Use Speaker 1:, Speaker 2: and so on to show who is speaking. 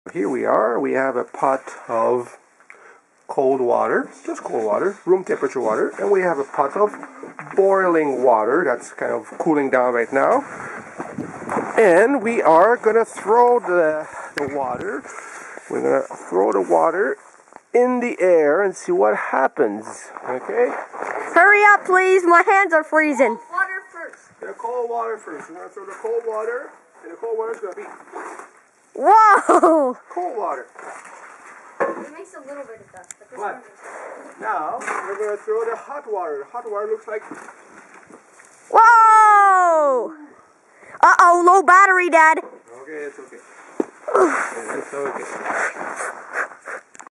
Speaker 1: Here we are. We have a pot of cold water, just cold water, room temperature water, and we have a pot of boiling water that's kind of cooling down right now. And we are gonna throw the water. We're gonna throw the water in the air and see what happens. Okay?
Speaker 2: Hurry up, please. My hands are freezing.
Speaker 3: Water first.
Speaker 1: The cold water first. We're gonna throw the cold water, and the cold water is gonna be
Speaker 2: Whoa!
Speaker 1: cold water.
Speaker 3: It makes a little bit of dust, but this
Speaker 1: What?
Speaker 3: one is...
Speaker 1: Now we're gonna throw the hot water. The hot water looks like
Speaker 2: Whoa! Uh-oh, low battery, Dad.
Speaker 1: okay. It's okay. It's okay.